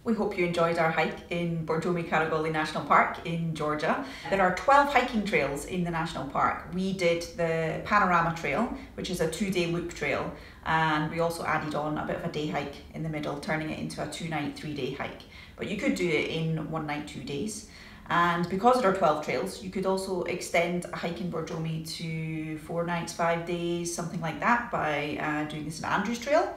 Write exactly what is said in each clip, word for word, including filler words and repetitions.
We hope you enjoyed our hike in Borjomi-Kharagauli National Park in Georgia. There are twelve hiking trails in the national park. We did the Panorama Trail, which is a two-day loop trail, and we also added on a bit of a day hike in the middle, turning it into a two-night, three-day hike. But you could do it in one night, two days. And because there are twelve trails, you could also extend a hike in Borjomi to four nights, five days, something like that, by uh, doing the Saint Andrews Trail,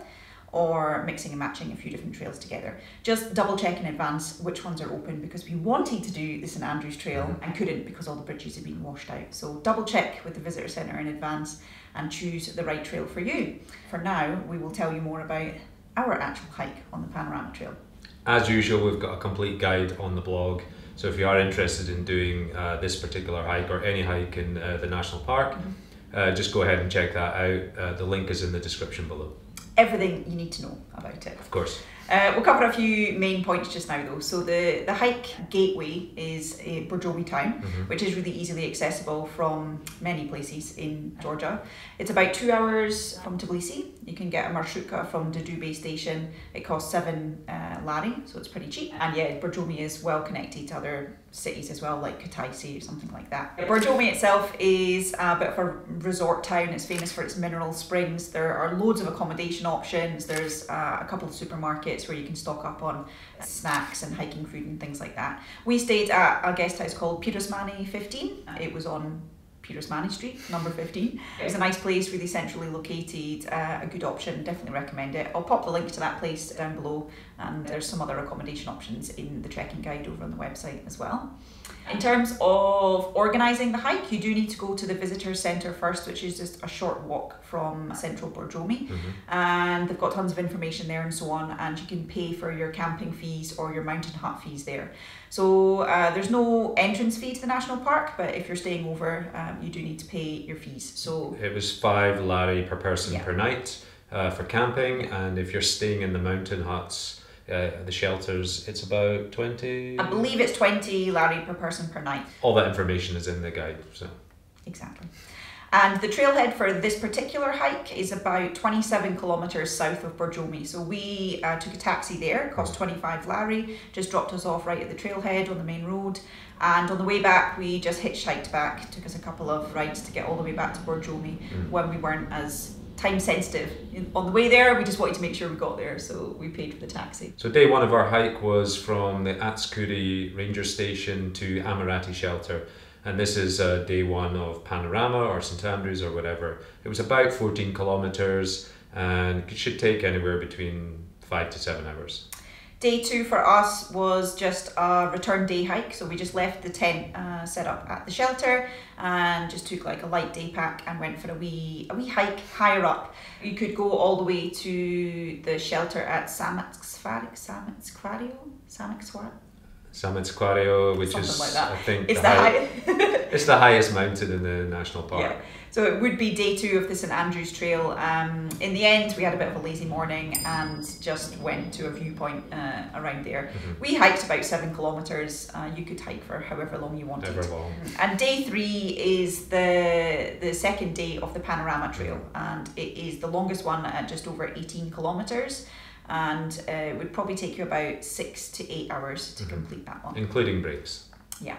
or mixing and matching a few different trails together. Just double check in advance which ones are open, because we wanted to do the Saint Andrews Trail and couldn't because all the bridges had been washed out. So double check with the visitor centre in advance and choose the right trail for you. For now, we will tell you more about our actual hike on the Panorama Trail. As usual, we've got a complete guide on the blog. So if you are interested in doing uh, this particular hike or any hike in uh, the national park, mm-hmm. uh, just go ahead and check that out. Uh, the link is in the description below. Everything you need to know about it. Of course. Uh, we'll cover a few main points just now though. So the, the hike gateway is uh, Borjomi town, mm-hmm. which is really easily accessible from many places in Georgia. It's about two hours from Tbilisi. You can get a marshrutka from the Dubay station. It costs seven uh, lari, so it's pretty cheap. And yeah, Borjomi is well connected to other cities as well, like Kutaisi or something like that. Borjomi itself is a bit of a resort town. It's famous for its mineral springs. There are loads of accommodation options. There's uh, a couple of supermarkets where you can stock up on snacks and hiking food and things like that. We stayed at a guest house called PIROSMANI fifteen. It was on PIROSMANI Street, number fifteen. It was a nice place, really centrally located, uh, a good option, definitely recommend it. I'll pop the link to that place down below, and there's some other accommodation options in the trekking guide over on the website as well. In terms of organising the hike, you do need to go to the visitor centre first, which is just a short walk from central Borjomi, mm-hmm. and they've got tons of information there and so on, and you can pay for your camping fees or your mountain hut fees there. So uh, there's no entrance fee to the national park, but if you're staying over, um, you do need to pay your fees. So it was five lari per person yeah. per night uh, for camping, and if you're staying in the mountain huts, Uh, the shelters, it's about twenty? I believe it's twenty lari per person per night. All that information is in the guide. So exactly. And the trailhead for this particular hike is about twenty-seven kilometres south of Borjomi. So we uh, took a taxi there, it cost twenty-five lari, just dropped us off right at the trailhead on the main road. And on the way back, we just hitchhiked back. It took us a couple of rides to get all the way back to Borjomi mm. when we weren't as time sensitive. On the way there, we just wanted to make sure we got there, so we paid for the taxi. So day one of our hike was from the Atskuri Ranger Station to Amarati Shelter, and this is uh, day one of Panorama or Saint Andrews or whatever. It was about fourteen kilometers, and it should take anywhere between five to seven hours. Day two for us was just a return day hike, so we just left the tent uh, set up at the shelter and just took like a light day pack and went for a wee a wee hike higher up. You could go all the way to the shelter at Sametsquario, Sametsquario, Sametsquario. Sametsquario, which Something is like that. I think it's the, the high, high it's the highest mountain in the national park. Yeah. So it would be day two of the Saint Andrews Trail. Um, in the end, we had a bit of a lazy morning and just went to a viewpoint uh, around there. Mm-hmm. We hiked about seven kilometres. Uh, you could hike for however long you wanted. However long. And day three is the the second day of the Panorama Trail, and it is the longest one at just over eighteen kilometres. And uh, it would probably take you about six to eight hours to mm-hmm. complete that one. Including breaks. Yeah.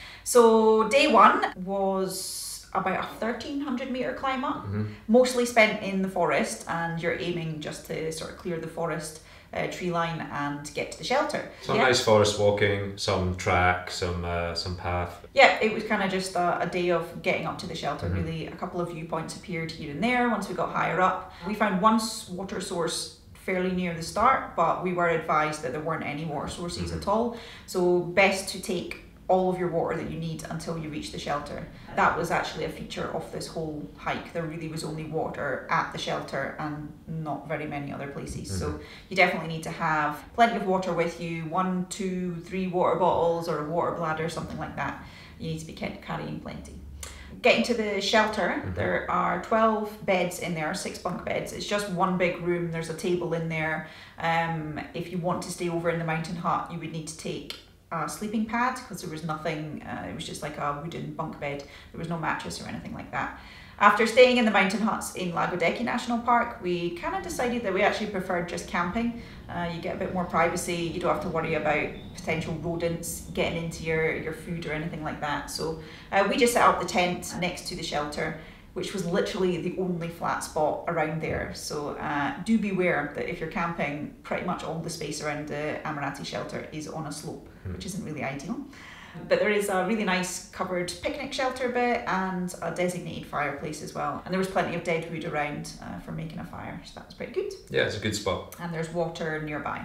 So day one was about a thirteen hundred metre climb up, mm-hmm. mostly spent in the forest, and you're aiming just to sort of clear the forest uh, tree line and get to the shelter. Some yeah. nice forest walking, some track, some uh, some path. Yeah, it was kind of just a, a day of getting up to the shelter, mm-hmm. really. A couple of viewpoints appeared here and there once we got higher up. We found one water source fairly near the start, but we were advised that there weren't any water sources mm-hmm. at all. So best to take all of your water that you need until you reach the shelter. That was actually a feature of this whole hike. There really was only water at the shelter and not very many other places. Mm-hmm. So you definitely need to have plenty of water with you, one, two, three water bottles or a water bladder, something like that. You need to be carrying plenty. Getting to the shelter, mm-hmm. there are twelve beds in there, six bunk beds. It's just one big room. There's a table in there. Um, if you want to stay over in the mountain hut, you would need to take a sleeping pad because there was nothing, uh, it was just like a wooden bunk bed. There was no mattress or anything like that. After staying in the mountain huts in Lagodeki National Park, we kind of decided that we actually preferred just camping. Uh, you get a bit more privacy, you don't have to worry about potential rodents getting into your, your food or anything like that. So uh, we just set up the tent next to the shelter, which was literally the only flat spot around there. So uh, do beware that if you're camping, pretty much all the space around the Amarati shelter is on a slope, mm. which isn't really ideal. But there is a really nice covered picnic shelter bit and a designated fireplace as well. And there was plenty of dead wood around uh, for making a fire, so that was pretty good. Yeah, it's a good spot. And there's water nearby.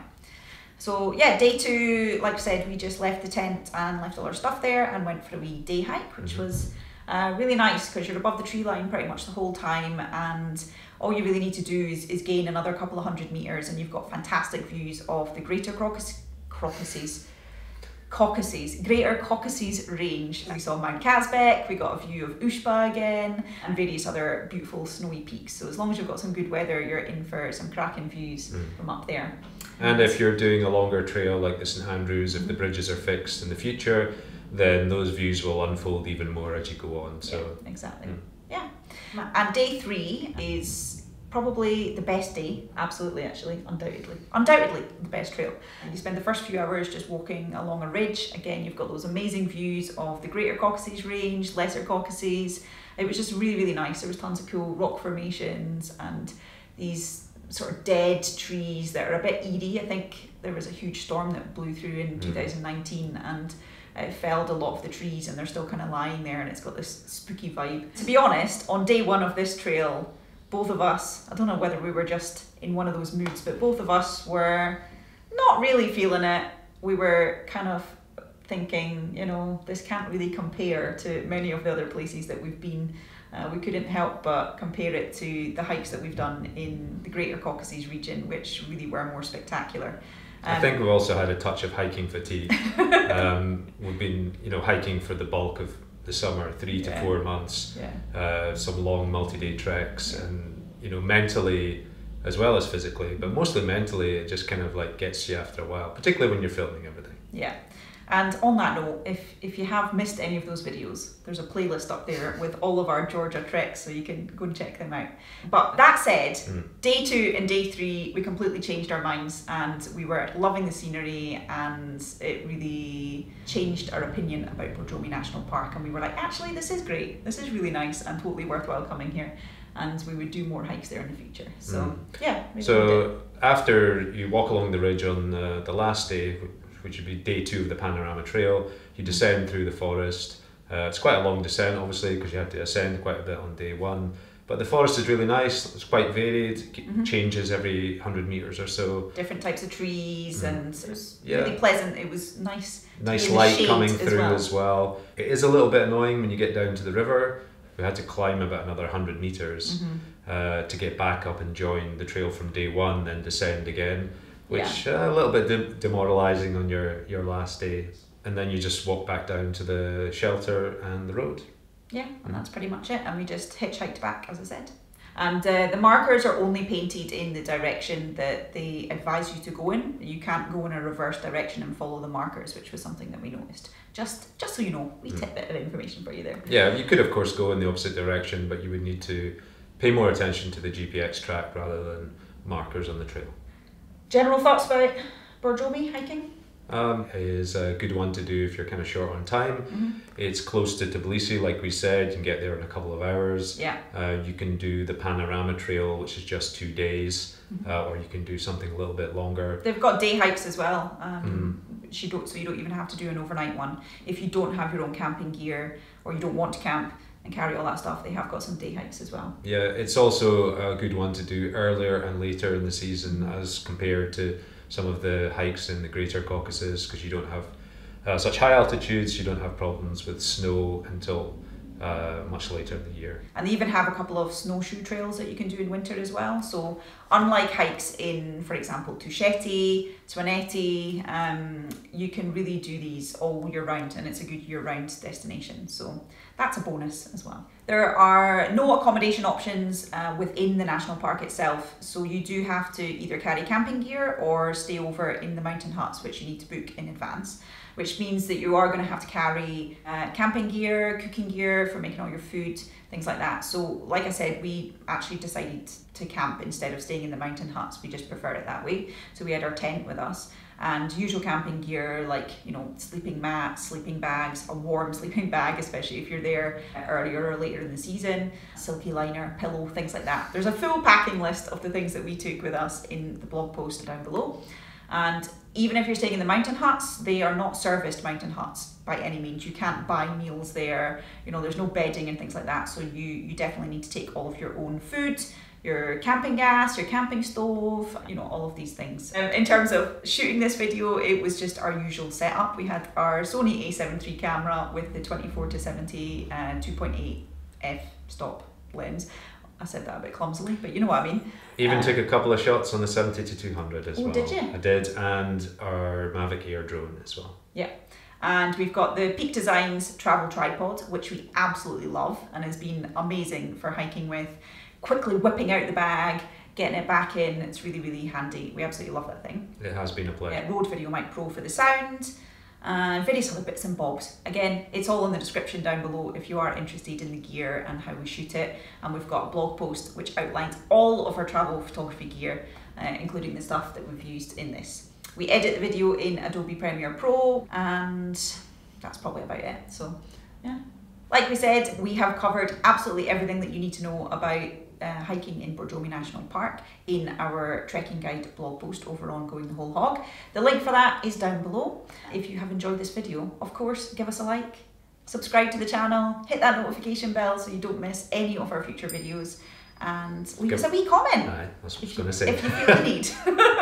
So yeah, day two, like I said, we just left the tent and left all our stuff there and went for a wee day hike, which mm-hmm. was uh, really nice because you're above the tree line pretty much the whole time, and all you really need to do is, is gain another couple of hundred meters and you've got fantastic views of the Greater Caucasus, Caucasus Caucasus, Greater Caucasus range. We saw Mount Kazbek, we got a view of Ushba again, and various other beautiful snowy peaks. So as long as you've got some good weather, you're in for some cracking views mm. from up there. And if you're doing a longer trail like the St Andrews, if the bridges are fixed in the future, then those views will unfold even more as you go on. So yeah, exactly. Mm. Yeah. And day three is probably the best day, absolutely, actually, undoubtedly. Undoubtedly the best trail. You spend the first few hours just walking along a ridge. Again, you've got those amazing views of the Greater Caucasus range, Lesser Caucasus. It was just really, really nice. There was tons of cool rock formations and these sort of dead trees that are a bit eerie. I think there was a huge storm that blew through in mm. two thousand nineteen and it felled a lot of the trees and they're still kind of lying there and it's got this spooky vibe. To be honest, on day one of this trail, both of us, I don't know whether we were just in one of those moods, but both of us were not really feeling it. We were kind of thinking, you know, this can't really compare to many of the other places that we've been. Uh, we couldn't help but compare it to the hikes that we've done in the Greater Caucasus region, which really were more spectacular. Um, I think we've also had a touch of hiking fatigue. um, we've been, you know, hiking for the bulk of the summer, three yeah. to four months, yeah. uh, some long multi-day treks, yeah. and you know, mentally as well as physically, but mostly mentally, it just kind of like gets you after a while, particularly when you're filming everything. Yeah. And on that note, if, if you have missed any of those videos, there's a playlist up there with all of our Georgia treks, so you can go and check them out. But that said, mm. day two and day three, we completely changed our minds and we were loving the scenery and it really changed our opinion about Borjomi National Park. And we were like, actually, this is great. This is really nice and totally worthwhile coming here. And we would do more hikes there in the future. So, mm. yeah. So after you walk along the ridge on uh, the last day, which would be day two of the Panorama Trail, you descend through the forest. Uh, it's quite a long descent, obviously, because you have to ascend quite a bit on day one. But the forest is really nice. It's quite varied. It mm-hmm. changes every hundred meters or so. Different types of trees, mm. and it was yeah. really pleasant. It was nice. Nice light coming through as well. as well. It is a little bit annoying when you get down to the river. We had to climb about another hundred meters mm-hmm. uh, to get back up and join the trail from day one, then descend again. Which yeah. uh, a little bit de- demoralising on your, your last day. And then you just walk back down to the shelter and the road. Yeah, and that's pretty much it. And we just hitchhiked back, as I said. And uh, the markers are only painted in the direction that they advise you to go in. You can't go in a reverse direction and follow the markers, which was something that we noticed. Just just so you know, we mm. tidbit of information for you there. Yeah, you could of course go in the opposite direction, but you would need to pay more attention to the G P X track rather than markers on the trail. General thoughts about Borjomi hiking? Um, it is a good one to do if you're kind of short on time. Mm-hmm. It's close to Tbilisi, like we said. You can get there in a couple of hours. Yeah. Uh, you can do the Panorama Trail, which is just two days, mm-hmm. uh, or you can do something a little bit longer. They've got day hikes as well. Um, mm. you don't, so you don't even have to do an overnight one. If you don't have your own camping gear or you don't want to camp and carry all that stuff, they have got some day hikes as well. Yeah, it's also a good one to do earlier and later in the season as compared to some of the hikes in the Greater Caucasus, because you don't have uh, such high altitudes, you don't have problems with snow until uh, much later in the year. And they even have a couple of snowshoe trails that you can do in winter as well. So unlike hikes in, for example, Tusceti, Swaneti, um, you can really do these all year round, and it's a good year-round destination. So that's a bonus as well. There are no accommodation options uh, within the national park itself, so you do have to either carry camping gear or stay over in the mountain huts, which you need to book in advance, which means that you are going to have to carry uh, camping gear, cooking gear for making all your food, things like that. So like I said, we actually decided to camp instead of staying in the mountain huts. We just prefer it that way. So we had our tent with us, and usual camping gear like, you know, sleeping mats, sleeping bags, a warm sleeping bag, especially if you're there earlier or later in the season, silky liner, pillow, things like that. There's a full packing list of the things that we took with us in the blog post down below. And even if you're staying in the mountain huts, they are not serviced mountain huts by any means. You can't buy meals there, you know, there's no bedding and things like that. So you, you definitely need to take all of your own food, your camping gas, your camping stove, you know, all of these things. Um, in terms of shooting this video, it was just our usual setup. We had our Sony A seven three camera with the twenty-four to seventy and two point eight f stop lens. I said that a bit clumsily, but you know what I mean. Even uh, took a couple of shots on the seventy to two hundred as oh, well. Did you? I did, and our Mavic Air drone as well. Yeah. And we've got the Peak Designs travel tripod, which we absolutely love and has been amazing for hiking with. Quickly whipping out the bag, getting it back in, it's really, really handy. We absolutely love that thing. It has been a pleasure. Yeah, Rode Video Mic Pro for the sound, and various other bits and bobs. Again, it's all in the description down below if you are interested in the gear and how we shoot it. And we've got a blog post which outlines all of our travel photography gear, uh, including the stuff that we've used in this. We edit the video in Adobe Premiere Pro, and that's probably about it. So, yeah. Like we said, we have covered absolutely everything that you need to know about Uh, hiking in Borjomi National Park in our trekking guide blog post over on Going the Whole Hog. The link for that is down below. If you have enjoyed this video, of course, give us a like, subscribe to the channel, hit that notification bell so you don't miss any of our future videos, and leave give, us a wee comment. Aye, that's what I was going to say. If you feel the need.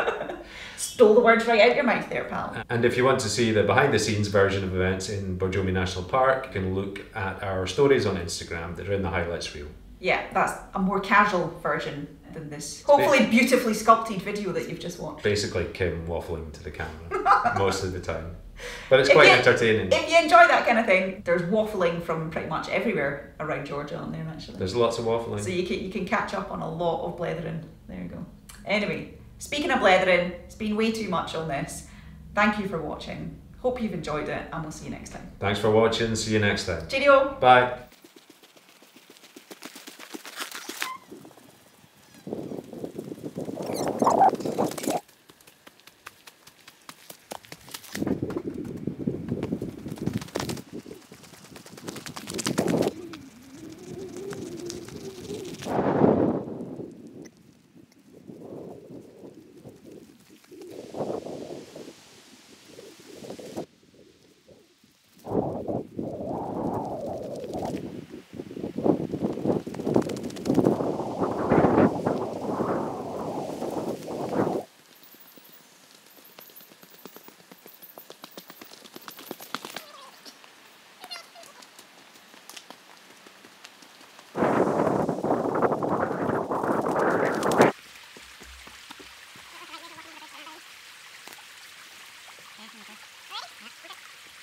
Stole the words right out your mouth there, pal. And if you want to see the behind the scenes version of events in Borjomi National Park, you can look at our stories on Instagram that are in the highlights reel. Yeah, that's a more casual version than this hopefully beautifully sculpted video that you've just watched. Basically Kim waffling to the camera most of the time. But it's if quite you, entertaining. If you enjoy that kind of thing, there's waffling from pretty much everywhere around Georgia on there actually. There's lots of waffling. So you can, you can catch up on a lot of blethering. There you go. Anyway, speaking of blethering, it's been way too much on this. Thank you for watching. Hope you've enjoyed it, and we'll see you next time. Thanks for watching. See you next time. Cheerio. Bye. Okay. Ready?